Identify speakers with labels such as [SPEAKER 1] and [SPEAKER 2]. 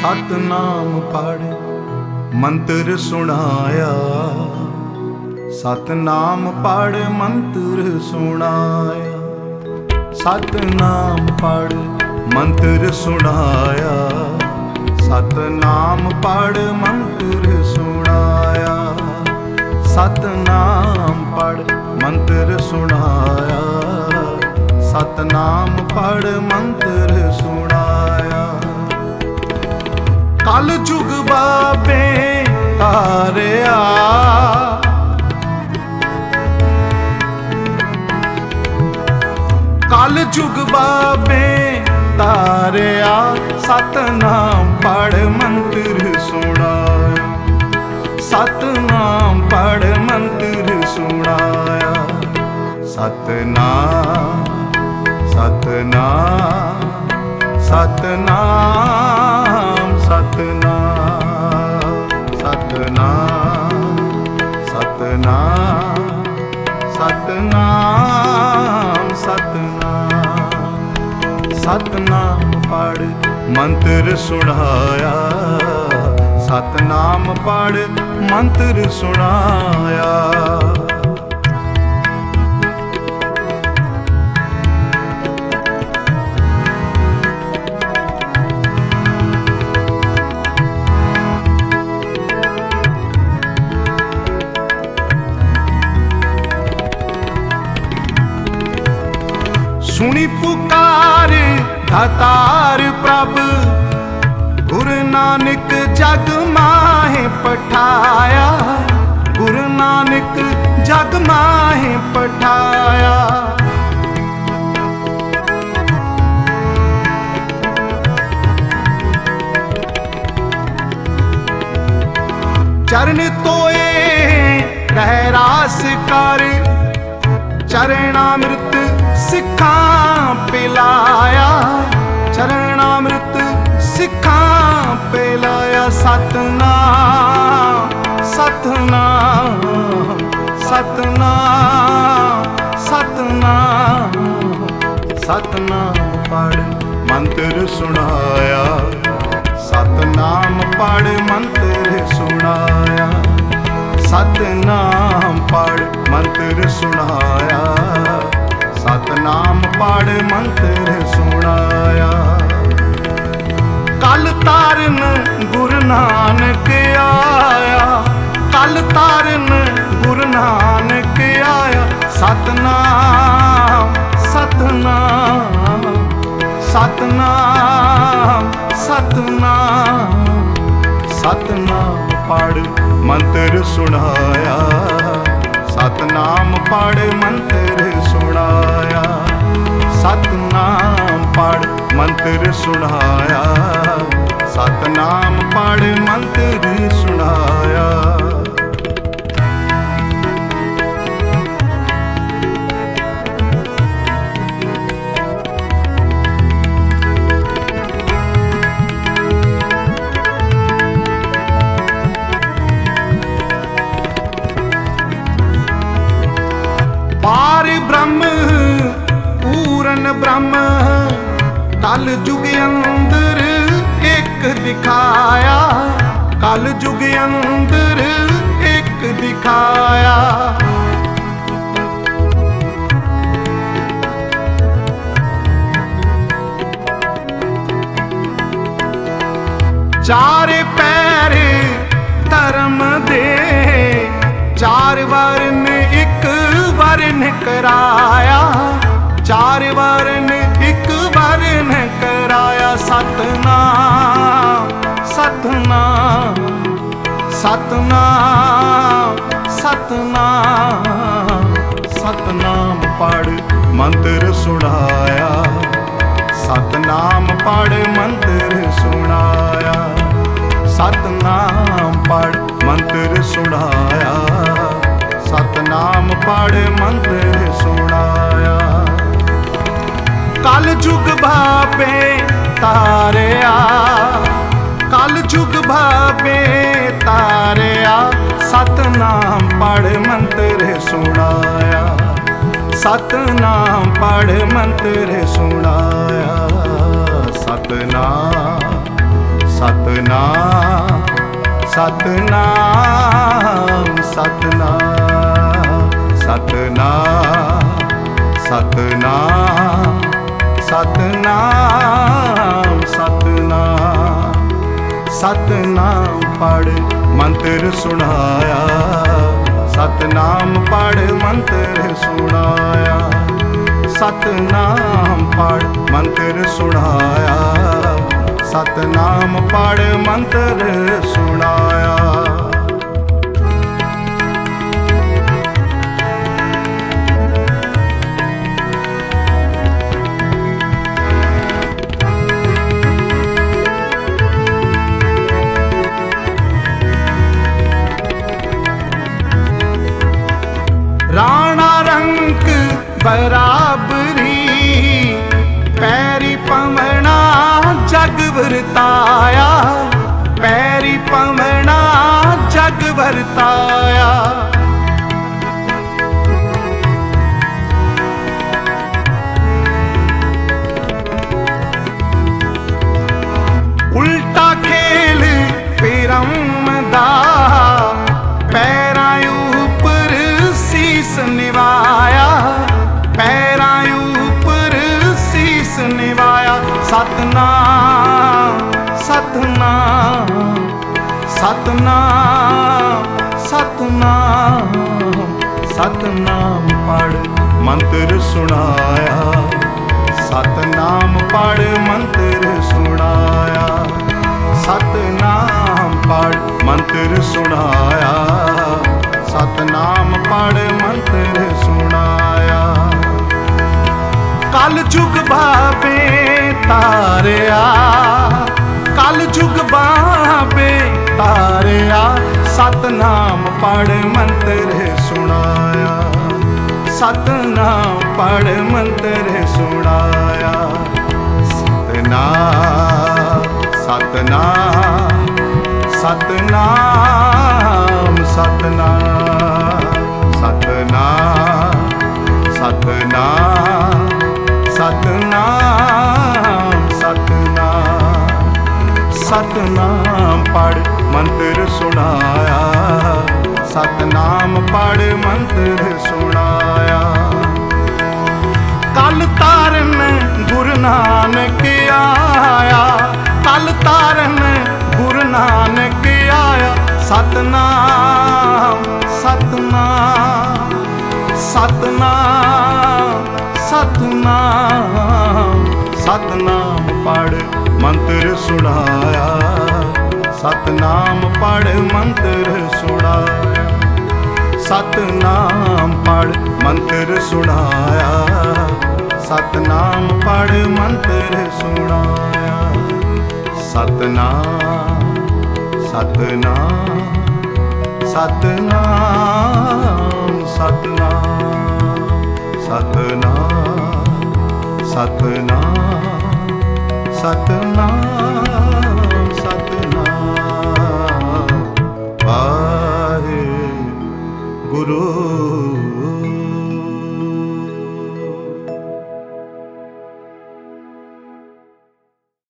[SPEAKER 1] सतनाम पढ़ मंत्र सुनाया, सतनाम पढ़ मंत्र सुनाया, सतनाम पढ़ मंत्र सुनाया, सतनाम पढ़ मंत्र सुनाया, सतनाम पढ़ मंत्र सुनाया, सतनाम पढ़ मंत्र सुनाया। कल जुग बाबे तारिया, कल जुग बाबे तारिया, सतनाम पढ़ मंत्र सुनाया, सतनाम पढ़ मंत्र सुनाया, सतनाम सतनाम सतनाम सतनाम सतनाम सतनाम सतनाम सतनाम सतनाम पढ़ मंत्र सुनाया, सतनाम पढ़ मंत्र सुनाया। सुनी पुकार दातार प्रभ, गुरु नानक जग माहे पठाया, गुरु नानक जग माहे पठाया। चरण तोए रह रास कर, चरणामृत सिखां पिलाया, चरणामृत सिखां पिलाया। सतनाम सतनाम सतनाम सतनाम सतनाम पढ़ मंत्र सुनाया, सतनाम पढ़ मंत्र सुनाया, सतनाम पढ़ मंत्र सुनाया, सतनाम पढ़ मंत्र सुनाया। कल तारन गुरु नानक आया, कल तारन गुरु नानक आया। सतनाम सतनाम सतनाम सतनाम सतनाम पढ़ मंत्र सुनाया, सतनाम पढ़ मंत्र सुनाया, सतनाम पढ़ मंत्र सुनाया, सतनाम पढ़ मंत्र सुनाया। पार ब्रह्म पूरन ब्रह्म, कल जुग अंदर एक दिखाया, कल जुग अंदर एक दिखाया। चार पैर धर्म दे, चार वर्ण एक वर्ण कराया, चार वर्ण एक वर्ण कराया। सतनाम सतनाम सतनाम सतनाम सतनाम पढ़ मंत्र सुनाया, सतनाम पढ़ मंत्र सुनाया, सतनाम पढ़ मंत्र सुनाया, सतनाम पढ़ मंत्र सुनाया। कल जुग भावे तारिया, कल जुग भावे तारिया। सतनाम पढ़ मंत्र सुनाया, सतनाम पढ़ मंत्र सुनाया, सतनाम सतनाम सतनाम सतनाम सतनाम सतनाम सतनाम सतनाम सतनाम पढ़ मंत्र सुनाया सतनाम पढ़ मंत्र सुनाया सतनाम पढ़ मंत्र सुनाया सतनाम पढ़ मंत्र सुनाया। राणा रंग बराबरी पैरी पवना जग वरताया पैरी पवना जग वरताया। उल्टा खेल पेरम दा पैरां ऊपर शीस निवाया पैरां ऊपर शीस निवाया। सतनाम सतनाम सतनाम सतनाम सतनाम पढ़ मंत्र सुनाया सतनाम पढ़ मंत्र सुनाया सतनाम पढ़ मंत्र सुनाया सतनाम पढ़ मंत्र सुनाया। कल जुग बाबे तारिया कल जुग बाबे तारिया सतनाम पढ़ मंत्र सुनाया सतनाम पढ़ मंत्र सुनाया। सतनाम सतनाम सतनाम सतनाम सतनाम सतनाम सतनाम सतनाम सतनाम पढ़ मंत्र सुनाया सतनाम पढ़ मंत्र सुनाया। कल तारन गुरु नानक आया कल तारन गुरु नानक आया सतनाम सतनाम सतनाम सतनाम सतनाम पढ़ मंत्र सुनाया सतनाम पढ़ मंत्र सुनाया सतनाम पढ़ मंत्र सुनाया सतनाम पढ़ मंत्र सुनाया। सतनाम सतनाम सतनाम सतनाम सतनाम सतनाम सतनाम।